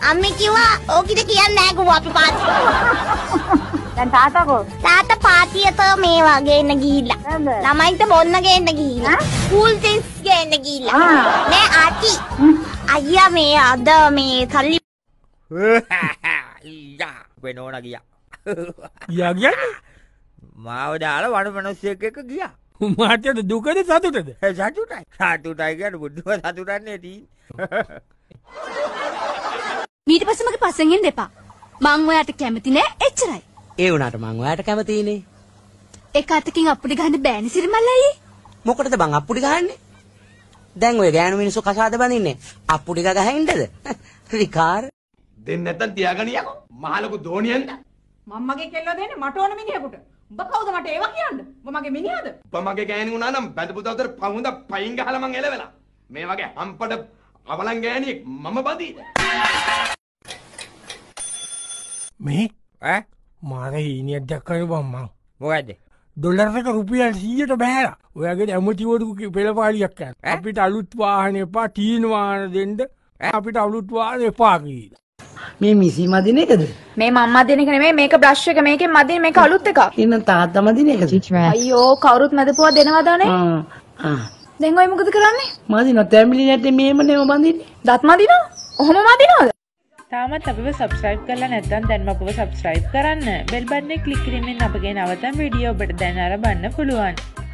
අම්මේ කිව්වා ඕකිට කියන්නේ නැහැ කිව්වා අපි පාති. දැන් තාත්තකෝ? තාත්තා පාතියට මේ වගේ එන්න ගිහිල්ලා. ළමයින්ට බොන්න ගේන්න ගිහිල්ලා. ස්කූල් ටිස් ගේන්න ගිහිල්ලා. මේ ආටි. අයියා මේ අද මේ සල්ලි යා වෙනෝනා ගියා. යා කියන්නේ? මාව දාලා වණ මිනිස්සෙක් එක්ක ගියා. මාත්‍යද දුකද සතුටද? සතුටයි. සතුටයි කියන්නේ බුදුව සතුටන්නේ තියෙන්නේ. ඊට පස්සේ මගේ පස්සෙන් එන්න එපා. මං ඔයාට කැමති නෑ එච්චරයි. ඒ වුණාට මං ඔයාට කැමතිනේ. එක අතකින් අප්පුඩි ගහන්න බෑනේ සිරිමල්ලයි. මොකටද බං අප්පුඩි ගහන්නේ? දැන් ඔය ගෑනු මිනිස්සු කසාද බඳින්නේ අප්පුඩි ගහින්දද? රිකාර් දෙන්න නැත්තම් තියාගනියකෝ. මහලොකු දෝනියෙන්ද? මම්මගේ කෙල්ලෝ දෙන්නේ මට ඕන මිනිහෙකුට. උඹ කවුද මට ඒවා කියන්න? උඹ මගේ මිනිහද? උඹ මගේ ගෑණි වුණා නම් බඳපු දවතර පහුඳ පයින් ගහලා මං එලවෙලා. මේ වගේ හම්පඩ අවලං ගෑණියෙක් මම බඳීද? මේ ඈ මාර හීනියක් දැක්කනේ බම්මා. මොකද්ද? ඩොලර් එක රුපියල් 100ට බහැලා. ඔයාගේ ඇමතිවරු පෙළපාලියක් කරා. අපිට අලුත් වාහන එපා, තීන වාහන දෙන්න. අපිට අලුත් වාහන එපා කියලා. මේ මිසි මදින එකද? මේ මම්මා දෙන එක නෙමෙයි මේක බ්‍රෂ් එක මේකෙන් මදින මේක අලුත් එකක්. ඉන්න තාත්තා මදින එකද? අයියෝ කවුරුත් මැදපුවා දෙනවදානේ. දැන් ඔය මොකද කරන්නේ? මදින තැඹිලි නැටේ මේම නෙව බඳින්නේ. දත් මදිනවා? ඔහොම මදිනවද? තාමත් අපිව සබ්ස්ක්‍රයිබ් කරලා නැත්නම් දැන්ම අපිව සබ්ස්ක්‍රයිබ් කරන්න. බෙල් බටන් එක ක්ලික් කිරීමෙන් අපගේ නවතම වීඩියෝ ඔබට දැන අරබන්න පුළුවන්.